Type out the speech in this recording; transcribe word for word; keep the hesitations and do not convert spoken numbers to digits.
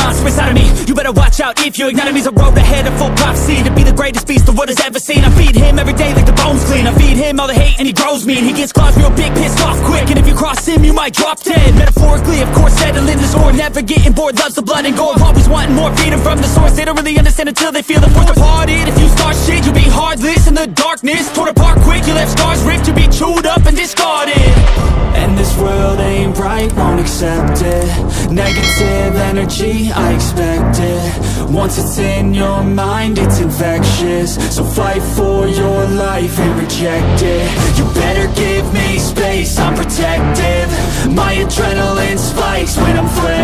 monster inside of me. You better watch out if your enemy's a road ahead of full prophecy. To be the greatest beast the world has ever seen. I feed him every day like the bones clean. I feed him all the hate and he grows me. And he gets claws real big, pissed off quick. And if you cross him, you might drop dead. Metaphorically, of course, settling the score. Never getting bored, loves the blood and gore. Always wanting more, freedom from the source. They don't really understand until they feel the force departed. If you start shit, you'll be heartless in the darkness. Torn apart quick, you left scars ripped. You'll be chewed up and discarded. And this world ain't right, won't accept it. Negative energy, I expect it. Once it's in your mind, it's infectious. So fight for your life and reject it. You better give me space, I'm protective. My adrenaline spikes when I'm threatened.